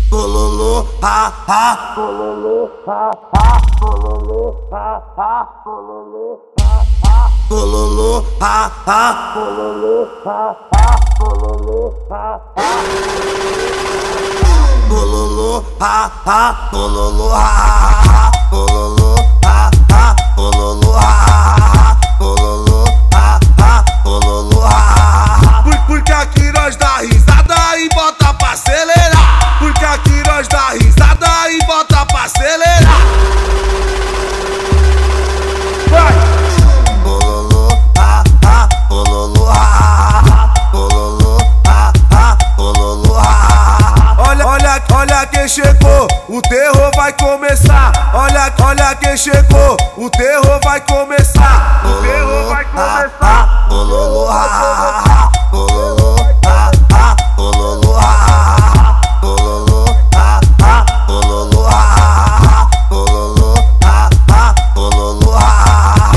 bololô, ha ha, bololô, ha ha, bololô, ha ha, bololô, ha ha, bololô, ha ha, bololô, ha ha, bololô, ha ha, bololô, ha ha, bololô, ha ha, bololô, ha ha, bololô, ha ha, bololô, ha ha, bololô, ha ha. Porque aqui nós dá risada e bota pra acelerar. Porque aqui nós dá risada e bota pra acelerar. Vai! Bololô, ha ha, bololô, ha ha, bololô, ha ha, bololô, ha ha. Olha quem chegou, o terror vai começar. Olha quem chegou, o terror vai começar. O terror vai começar. Bololô, ha ha, bololô, ha ha, bololô, ha ha, bololô, ha ha, bololô, ha ha, bololô, ha ha, bololô, ha ha.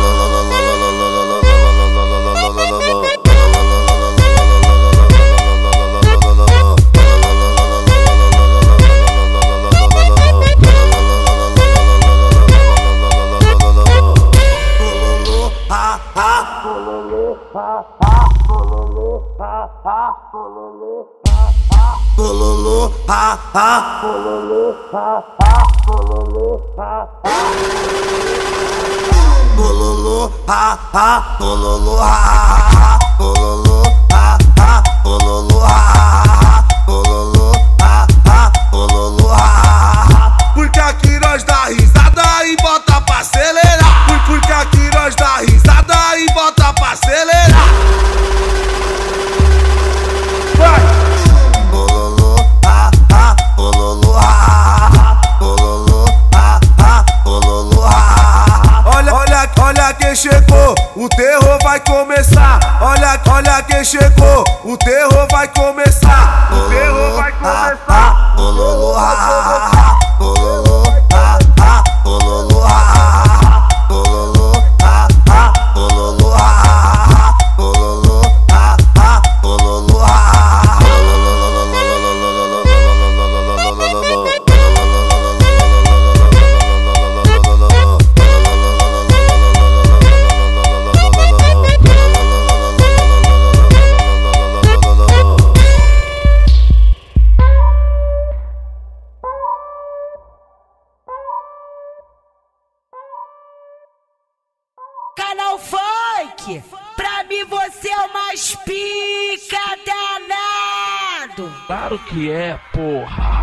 Bololô, ha ha, bololô, ha ha, bololô, ha ha, bololô, ha ha, bololô, ha ha, bololô, ha ha, bololô, ha ha, bololô, ha ha, bololô, ha ha. Porque aqui nós dá risada e bota pra acelerar. Porque aqui nós dá risada e bota pra acelerar. Vai! Bololô, ha ha, bololô, ha ha, bololô, ha ha, bololô, ha ha. Olha quem chegou, o terror vai começar. Olha quem chegou, o terror vai começar. O terror vai começar. Bololô, ha ha, bololô, ha ha, bololô, ha ha, bololô, ha ha, bololô, ha ha, bololô, ha ha, bololô, ha ha. Canal Funk, pra mim você é o mais pica danado. Claro que é, porra.